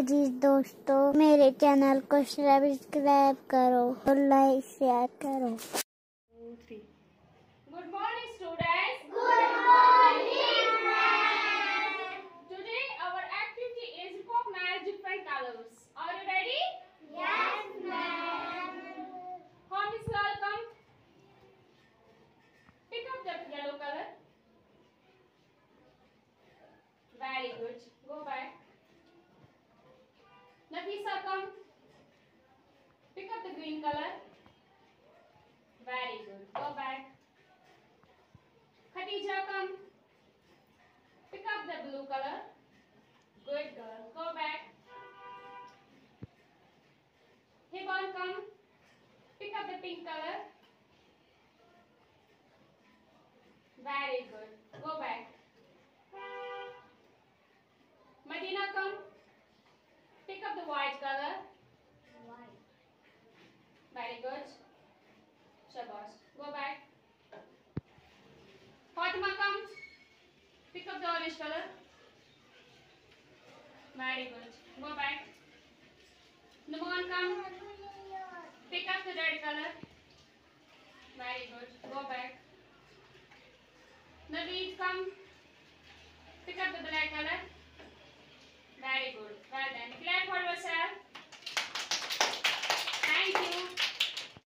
अजीज दोस्तों, मेरे चैनल को सब्सक्राइब करो और लाइक शेयर करो। 2, 3 Good morning students. Good morning, ma'am. Today our activity is recognize different colors. Are you ready? Yes, ma'am. Home is welcome. Pick up the yellow color. Very good. Go back. Nafisa, come. Pick up the green color. Very good. Go back. Khadija, come. Pick up the blue color. Good girl. Go back. Hiban, come. Pick up the pink color. Very good. Go back. Medina, come. Pick up the white color. White. Very good. Shabash. Go back. Fatima, come. Pick up the orange color. Very good. Go back. Numan, come. Pick up the red color. Very good. Go back. Naveed, come. Pick up the black color. Very good. Well done. Clap for yourself.